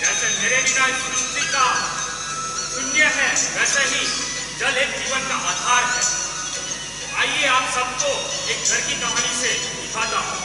जैसे मेरे बिना इस सृष्टि का शून्य है, वैसे ही जल एक जीवन का आधार है। आइए आप सबको एक घर की कहानी से दिखाता हूँ।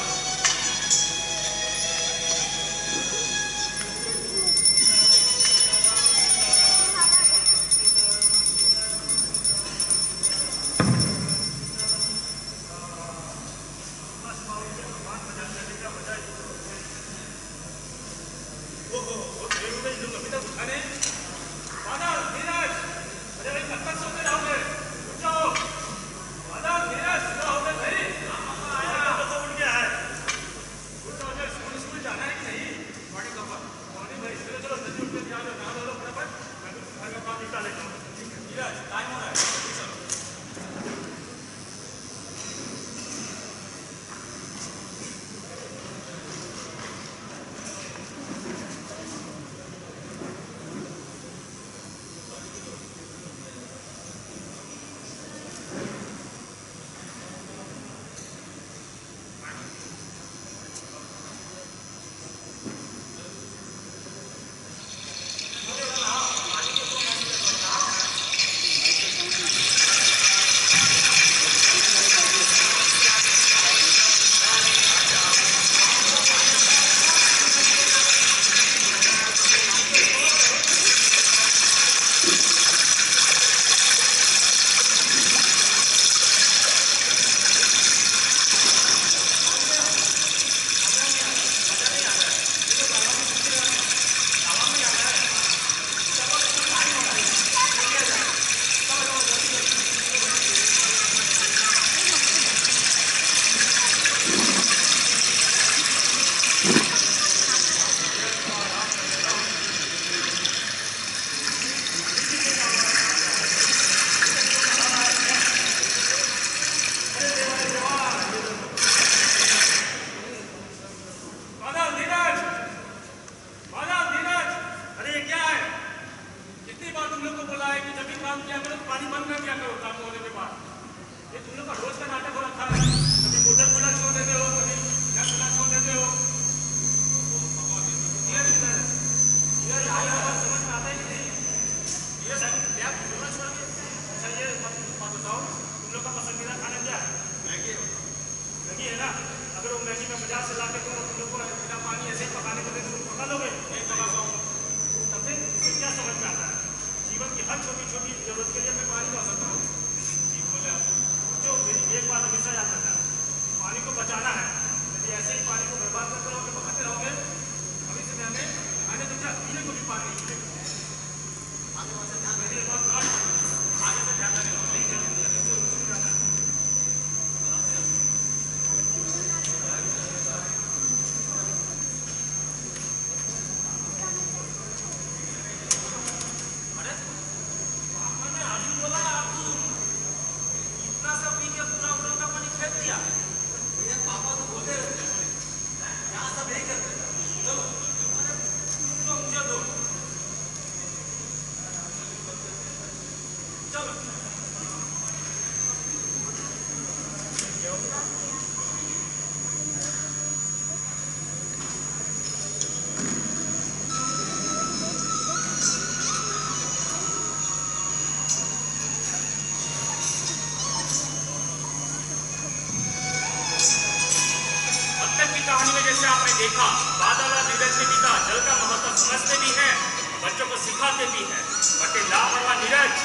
देखा, बादल और नीरज के पिता जल का महत्व समझते भी हैं, बच्चों को सिखाते भी हैं। बटे लापरवाह नीरज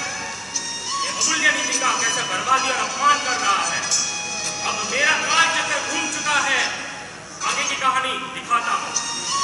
ये अमूल्य नीति का कैसे बर्बादी और अपमान कर रहा है। अब मेरा काल चक्कर घूम चुका है, आगे की कहानी दिखाता हूँ।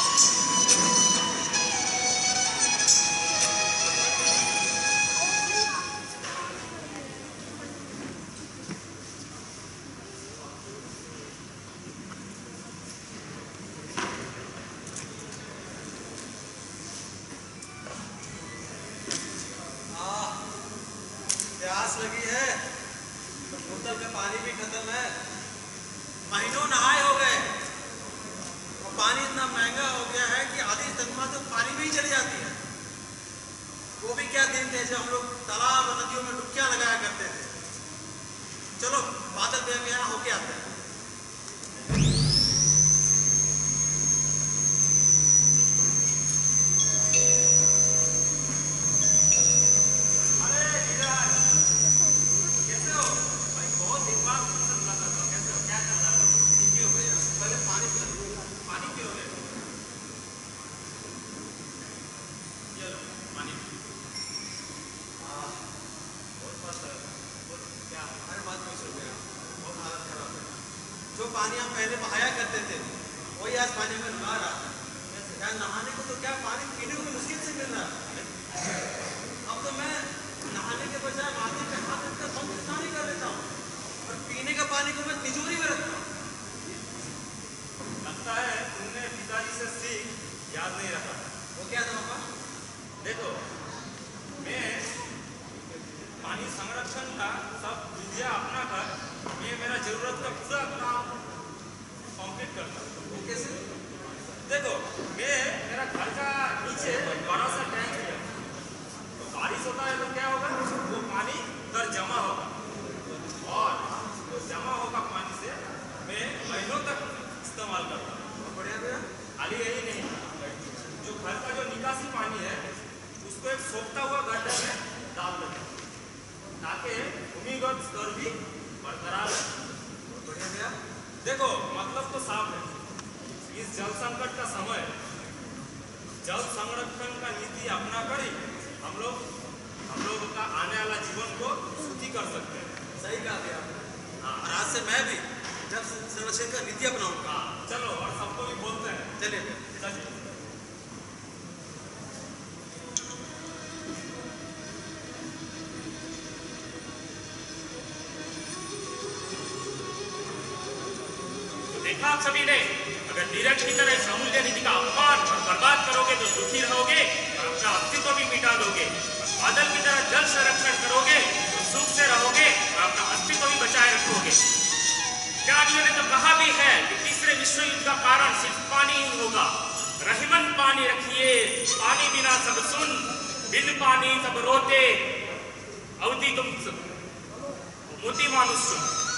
प्यास लगी है तो बोतल में पानी भी खत्म है। महीनों नहाए हो गए और पानी इतना महंगा हो गया है कि आधी तनख्वाह तो पानी में ही चली जाती है। वो भी क्या दिन थे जब हम लोग तालाब और नदियों में डुबकियां लगाया करते थे। चलो बादल भैया के यहाँ होके आते हैं। करते थे वही आज पानी में नहा रहा है। यार नहाने को तो क्या, पानी पीने को मुश्किल से मिल रहा है। अब तो मैं नहाने के बजाय माथे पे हाथ रखकर पंख स्नान कर लेता हूँ और पीने का पानी को मैं तिजोरी में रखता हूँ। लगता है तुमने पिताजी से सीख याद नहीं रखा। वो क्या था पापा? देखो, मैं पानी संरक्षण का सब विधियाँ अपना कर मैं मेरा जरूरत का पूरा काम कंप्लीट करता हूँ। वो कैसे? देखो, मैं मेरा घर का नीचे बड़ा सा टैंक है, तो बारिश होता है तो क्या होगा, वो पानी उधर जमा होगा और वो जमा होगा पानी से मैं महीनों तक इस्तेमाल करता हूँ। बढ़िया भैया। खाली यही नहीं, जो घर का जो निकासी पानी है उसको एक सोखता हुआ गड्ढे में डाल देते हैं ताकि भूमिगत स्तर भी बरकरार रहे। बढ़िया भैया। देखो, मतलब तो साफ है, इस जल संकट का समय जल संरक्षण का नीति अपना कर ही हम लोग का आने वाला जीवन को सुखी कर सकते हैं। सही कहा भैया। हाँ, और आज से मैं भी जल संरक्षण का नीति अपनाऊंगा। हाँ, चलो और सबको भी बोलते हैं। चलिए भैया। चलिए। देखा आप सभी ने, अगर नीरज की तरह इस अमूल्य निधि का अपमान और बर्बाद करोगे तो दुखी रहोगे और अपना अस्तित्व भी मिटा दोगे। और बादल की तरह जल संरक्षण करोगे तो सुख से रहोगे और अपना अस्तित्व भी बचाए रखोगे। ज्ञानियों ने तो कहा भी है कि तीसरे विश्व युद्ध का कारण सिर्फ पानी ही होगा। रहीमन पानी रखिए, पानी बिना सब सुन, बिन पानी सब रोते, अवधि तुम मोती मानुष सुन।